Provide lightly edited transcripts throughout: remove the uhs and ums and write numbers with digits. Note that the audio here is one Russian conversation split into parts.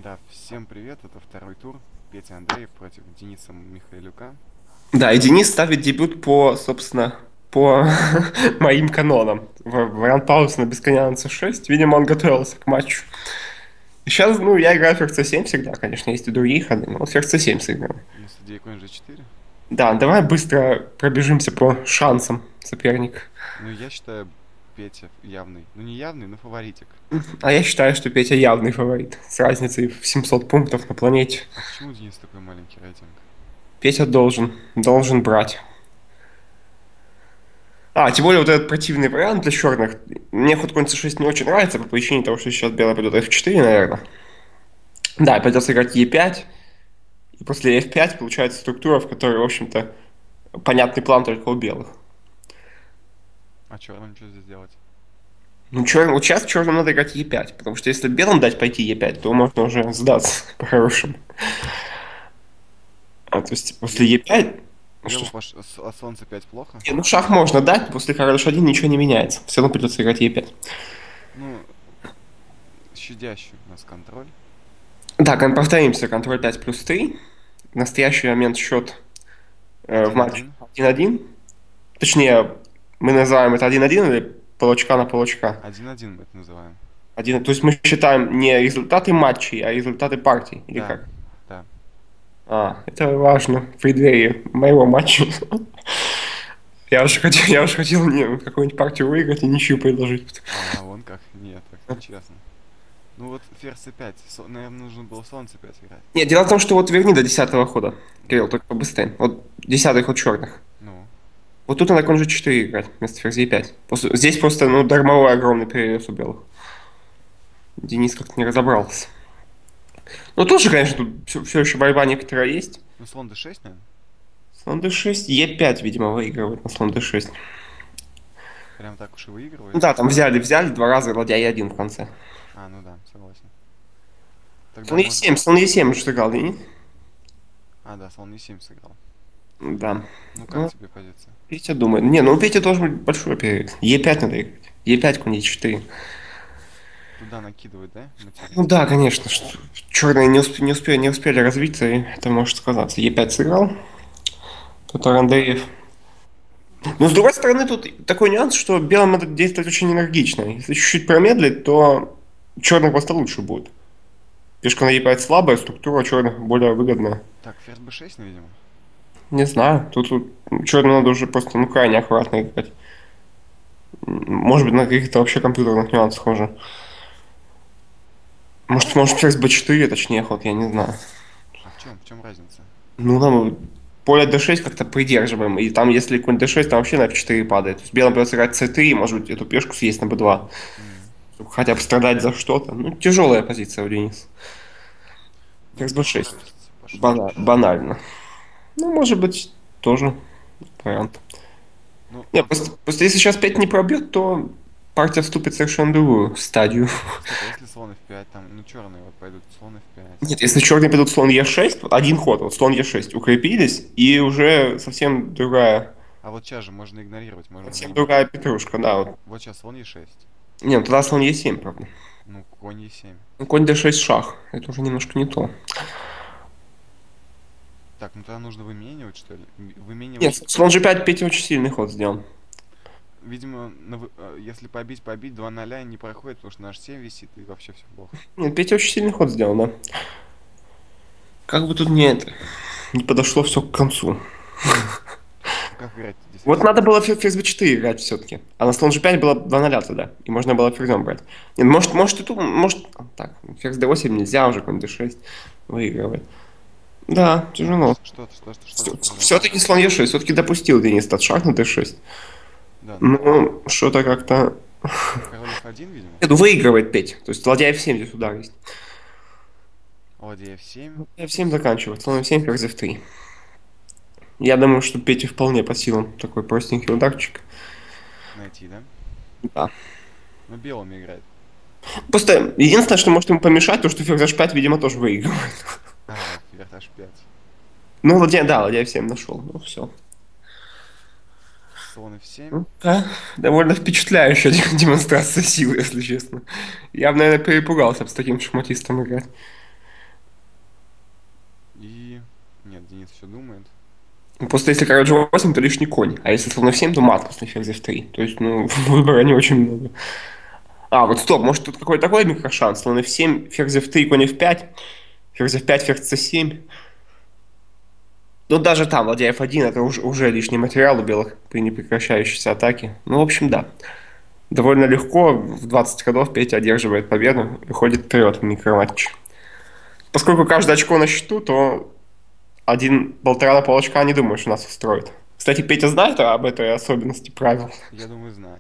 Да, всем привет, это второй тур. Петя Андреев против Дениса Михайлюка. Да, и Денис ставит дебют по, собственно, по моим канонам. Вариант паузы на без коня на c6. Видимо, он готовился к матчу. И сейчас, ну, я играю ферзь c7 всегда, конечно, есть и другие ходы, но вот ферзь c7 сыграю. Ну, судья конь g4. Да, давай быстро пробежимся по шансам соперника. Ну, я считаю, Петя явный. Ну, не явный, но фаворитик. А я считаю, что Петя явный фаворит, с разницей в 700 пунктов на планете. А почему у Дениса такой маленький рейтинг? Петя должен брать. Тем более вот этот противный вариант для черных. Мне ход конь c6 не очень нравится по причине того, что сейчас белый пойдет f4, наверное. Да, придется играть e5, и после f5 получается структура, в которой, в общем-то, понятный план только у белых. А черным что здесь делать? Ну, вот сейчас черным надо играть e5, потому что если белым дать пойти e5, то можно уже сдаться по-хорошему. То есть после e5, ну что, Белому а солнце 5 плохо? ну шах можно дать, после короля h1 ничего не меняется. Все равно придется играть e5. Ну, щадящий у нас контроль. Так, повторимся, контроль 5 плюс 3. В настоящий момент счет в матче 1-1. 1-1. Точнее, мы называем это 1-1 или полочка на полочка. 1-1 мы это называем. То есть мы считаем не результаты матчей, а результаты партий, или Да, как? да. Это важно в преддверии моего матча. Я уж хотел мне какую-нибудь партию выиграть и ничью предложить. Вон как. Нет, так нечестно. Ну вот ферзь c5. Наверное, нужно было слон c5 играть. Нет, дело в том, что вот верни до 10-го хода. Кирилл, только побыстрее. Вот 10-й ход черных. Ну, Вот тут надо конь g4 играть вместо ферзя 5. Здесь просто, ну, дармовой огромный перерез у белых. Денис как-то не разобрался. Ну, тоже, конечно, тут все еще борьба некоторая есть. ну слон d6, наверное. Слон d6, e5, видимо, выигрывает на слон d6. Прям так уж и Ну выигрывает. да, там взяли два раза, ладья e1 в конце. Ну да, согласен. Тогда Слон может... e7, слон e7 уже сыграл, да, нет? Да, слон e7 сыграл. Да. Ну как Ну, тебе позиция? Петя думает. Не, ну у Пети должен быть большой перерыв. Е5 надо играть. Е5, конь e4. Туда накидывать, да, материк? Ну да, конечно, что черные не успели развиться, и это может сказаться. Е5 сыграл, тут Андреев. Но с другой стороны, тут такой нюанс, что белым надо действовать очень энергично. Если чуть-чуть промедлить, то черных просто лучше будет. Пешка на e5 слабая, структура черных более выгодная. Так, ферзь b6, ну, видимо. Не знаю, тут черным надо уже просто ну крайне аккуратно играть. Может быть, на каких-то вообще компьютерных нюансах уже. Может ферзь b4, точнее ход, я не знаю. А в чем? В чем разница? Ну, там поле d6 как-то придерживаем. И там, если конь d6, там вообще на f4 падает. То есть белым придется играть c3, может быть, эту пешку съесть на b2. М. Чтобы хотя бы страдать за что-то. Ну, тяжелая позиция у Дениса. Ну, Ферзь b6 b6. пошел. Банально. Ну, может быть, тоже вариант. Ну, Нет, просто если сейчас 5 не пробьет, то партия вступит в совершенно другую стадию. стоп, а если слон f5, там, ну, черные вот пойдут слон f5. Нет, если черные пойдут слон e6, вот один ход, вот слон e6, укрепились, и уже А вот сейчас же можно игнорировать, можно совсем не... другая петрушка, да. Вот. Вот сейчас слон e6. Не, ну тогда слон e7, правда. Ну, конь e7. Ну, конь d6 шах, это уже немножко не то. Так, ну тогда нужно выменивать, что ли? Нет, Выменивать, слон g5 Петя очень сильный ход сделан. видимо, если побить 2 0 не проходит, потому что наш 7 висит, и вообще все плохо. Нет, Петя очень сильный ход сделан, да. Как бы тут не подошло все к концу. А как играть здесь Вот f7? надо было ферзь b4 играть все-таки. А на слон g5 было 2 0 тогда. И можно было ферзем брать. Нет, может и тут, может... Так, ферзь d8 нельзя уже, конь d6 выигрывает. Да, Так, тяжело. что тут произошло? Все-таки слон e6, все-таки допустил Денис этот шаг на d6. Да, ну, Ну, что-то как-то... король f1, видимо. Нет, ну выигрывает Петь. То есть ладья f7 здесь удар есть. Ладья f7. F7 заканчивает. Слон f7, ферзь f3. Я думаю, что Пете вполне по силам такой простенький ударчик. Найти, да? Да. Ну, белым играет. Просто единственное, что может ему помешать, то, что ферзь h5, видимо, тоже выигрывает. Ферзь h5. Ну, ладья f7 нашел. Ну, все. Слон f7. Ну, да, довольно впечатляющая демонстрация силы, если честно. Я бы, наверное, перепугался бы с таким шахматистом играть. И... Нет, Денис еще думает. Ну, просто если король G8, то лишний конь. А если слон F7, то мат после ферзь F3. То есть, ну, выбора не очень много. А, вот стоп, может тут какой-то такой микрошанс. Слон F7, ферзь F3, конь F5, ферзь F5, ферзь C7. Ну, даже там, ладья F1, это уже лишний материал у белых при непрекращающейся атаке. Ну, в общем, да. Довольно легко, в 20 ходов Петя одерживает победу и ходит вперед в микроматче. Поскольку каждое очко на счету, то один полтора на полочка не думаю, что нас устроит. Кстати, Петя знает об этой особенности правил. Я думаю, знает.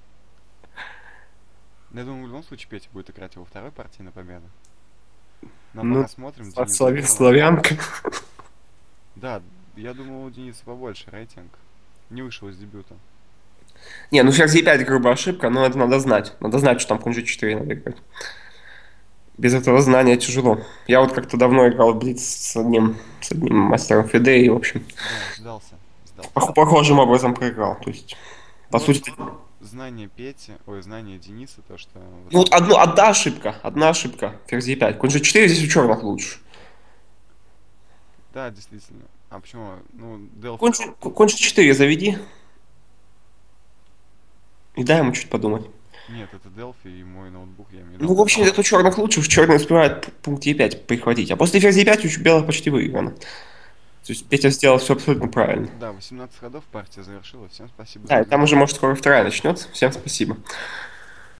Я думаю, в любом случае Петя будет играть во второй партии на победу. Ну а Ну, пока смотрим, Денис забил. славянка. Да, я думал, у Дениса побольше рейтинг. Не вышел из дебюта. Не, ну ферзь e5 грубая ошибка, но это надо знать. Надо знать, что там конь g4 надо играть. Без этого знания тяжело. Я вот как-то давно играл в Блиц с одним мастером Фиде, и, в общем, Да, сдался. Сдался. похожим образом проиграл. То есть, по Вот сути, знание Пети, ой, знание Дениса, то, что... ну вот одна ошибка, ферзь e5. Конь g4 здесь у черных лучше. Да, действительно. А почему? Ну, Делфи... Конь g4 заведи и дай ему чуть подумать. Нет, это Делфи и мой ноутбук, я имею в Ну, виду. в общем, это у черных лучше, уж черные успевают пункт e5 прихватить. А после ферзь e5 у белых почти выиграно. То есть Петя сделал все абсолютно правильно. Да, 18 ходов партия завершилась. Всем спасибо за Да, и там внимание. уже, может, скоро вторая начнется. Всем спасибо.